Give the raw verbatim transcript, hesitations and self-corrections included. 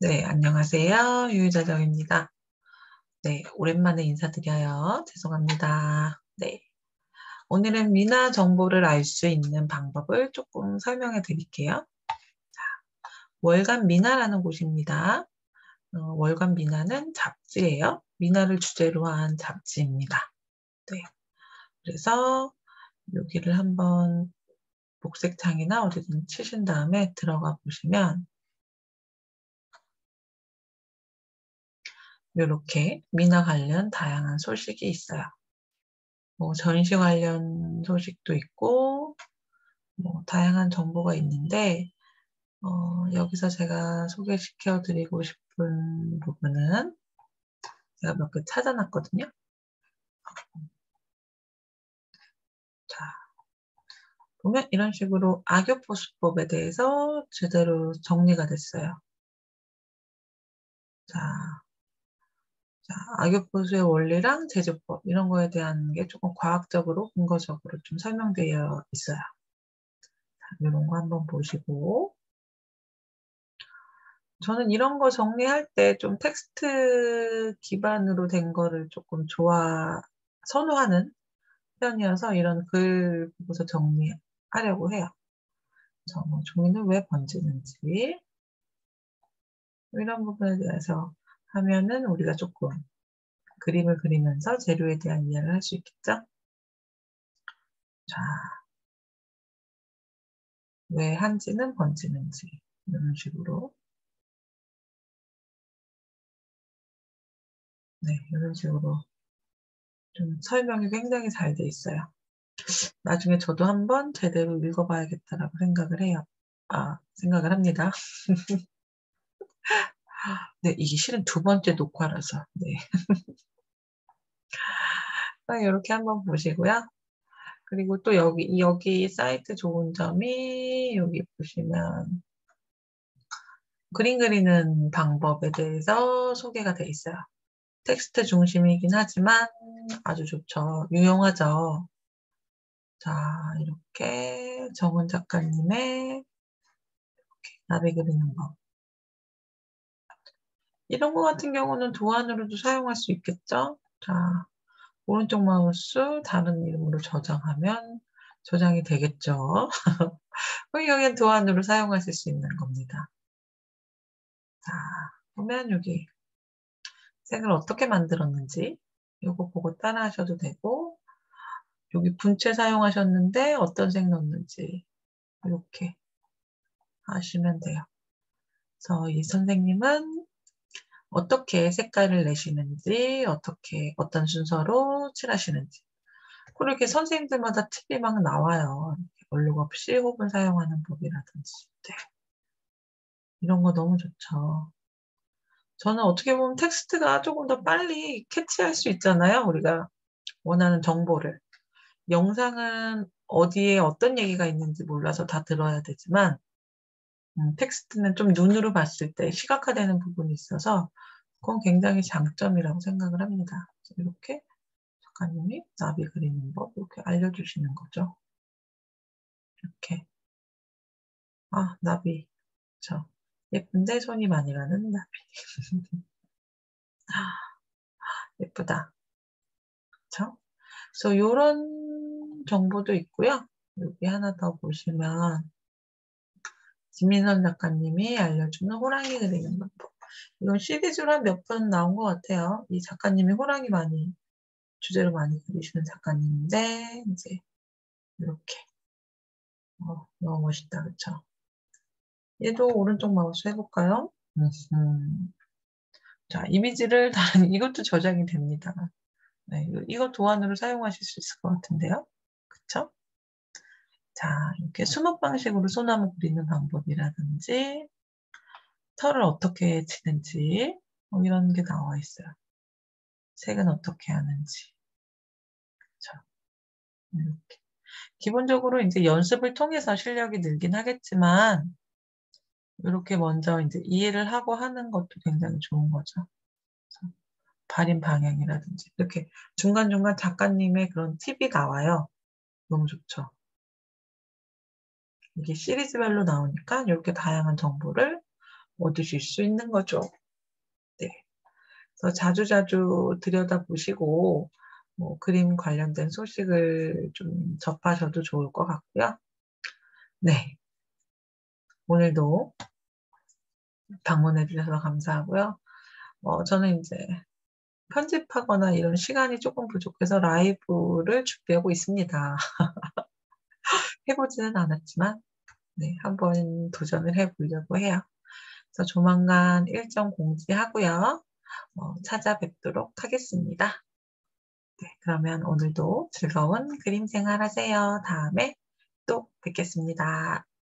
네, 안녕하세요. 유유자정입니다. 네, 오랜만에 인사드려요. 죄송합니다. 네, 오늘은 미나 정보를 알 수 있는 방법을 조금 설명해 드릴게요. 자, 월간 미나라는 곳입니다. 어, 월간 미나는 잡지예요. 미나를 주제로 한 잡지입니다. 네, 그래서 여기를 한번 복색창이나 어디든 치신 다음에 들어가 보시면 이렇게 미나 관련 다양한 소식이 있어요. 뭐 전시 관련 소식도 있고 뭐 다양한 정보가 있는데 어, 여기서 제가 소개시켜 드리고 싶은 부분은 제가 몇 개 찾아놨거든요. 자, 보면 이런 식으로 악교포수법에 대해서 제대로 정리가 됐어요. 자, 자, 악교포수의 원리랑 제조법 이런 거에 대한 게 조금 과학적으로 근거적으로 좀 설명되어 있어요. 자, 이런 거 한번 보시고 저는 이런 거 정리할 때 좀 텍스트 기반으로 된 거를 조금 좋아, 선호하는 편이어서 이런 글 보고서 정리하려고 해요. 그래서 뭐 종이는 왜 번지는지, 이런 부분에 대해서 하면은 우리가 조금 그림을 그리면서 재료에 대한 이해를 할 수 있겠죠? 자, 왜 한지는 번지는지, 이런 식으로. 네, 이런 식으로 좀 설명이 굉장히 잘 돼 있어요. 나중에 저도 한번 제대로 읽어봐야겠다라고 생각을 해요. 아, 생각을 합니다. 네, 이게 실은 두 번째 녹화라서. 네. 이렇게 한번 보시고요. 그리고 또 여기, 여기 사이트 좋은 점이 여기 보시면 그림 그리는 방법에 대해서 소개가 돼 있어요. 텍스트 중심이긴 하지만 아주 좋죠. 유용하죠. 자, 이렇게 정은 작가님의 나비 그리는 법. 이런 거 같은 경우는 도안으로도 사용할 수 있겠죠? 자, 오른쪽 마우스 다른 이름으로 저장하면 저장이 되겠죠? 그럼 여기는 도안으로 사용하실 수 있는 겁니다. 자, 보면 여기 색을 어떻게 만들었는지 이거 보고 따라 하셔도 되고 여기 분체 사용하셨는데 어떤 색 넣었는지 이렇게 하시면 돼요. 그래서 이 선생님은 어떻게 색깔을 내시는지 어떻게 어떤 순서로 칠하시는지 그렇게 선생님들마다 팁이 막 나와요. 얼룩 없이 호분 사용하는 법이라든지 네. 이런 거 너무 좋죠. 저는 어떻게 보면 텍스트가 조금 더 빨리 캐치할 수 있잖아요. 우리가 원하는 정보를. 영상은 어디에 어떤 얘기가 있는지 몰라서 다 들어야 되지만 음, 텍스트는 좀 눈으로 봤을 때 시각화되는 부분이 있어서 그건 굉장히 장점이라고 생각을 합니다. 이렇게 작가님이 나비 그리는 법 이렇게 알려주시는 거죠. 이렇게 아 나비 그쵸. 예쁜데 손이 많이 가는 나비 예쁘다. 그쵸? 그래서 요런 정보도 있고요. 여기 하나 더 보시면 김민선 작가님이 알려주는 호랑이 그리는 방법. 이건 시리즈로 한 몇 번 나온 것 같아요. 이 작가님이 호랑이 많이 주제로 많이 그리시는 작가님인데 이제 이렇게 어, 너무 멋있다, 그쵸? 얘도 오른쪽 마우스 해볼까요? 음, 자, 이미지를 다른 이것도 저장이 됩니다. 네, 이거, 이거 도안으로 사용하실 수 있을 것 같은데요, 그쵸? 자, 이렇게 수묵 방식으로 소나무 그리는 방법이라든지 털을 어떻게 치는지 뭐 이런 게 나와 있어요. 색은 어떻게 하는지. 그쵸? 이렇게. 기본적으로 이제 연습을 통해서 실력이 늘긴 하겠지만 이렇게 먼저 이제 이해를 하고 하는 것도 굉장히 좋은 거죠. 그래서 발인 방향이라든지 이렇게 중간중간 작가님의 그런 팁이 나와요. 너무 좋죠. 이게 시리즈별로 나오니까 이렇게 다양한 정보를 얻으실 수 있는 거죠. 네. 그래서 자주자주 들여다보시고 뭐 그림 관련된 소식을 좀 접하셔도 좋을 것 같고요. 네. 오늘도 방문해 주셔서 감사하고요. 어, 저는 이제 편집하거나 이런 시간이 조금 부족해서 라이브를 준비하고 있습니다. 해보지는 않았지만, 네, 한번 도전을 해보려고 해요. 그래서 조만간 일정 공지하고요. 어, 찾아뵙도록 하겠습니다. 네, 그러면 오늘도 즐거운 그림 생활 하세요. 다음에 또 뵙겠습니다.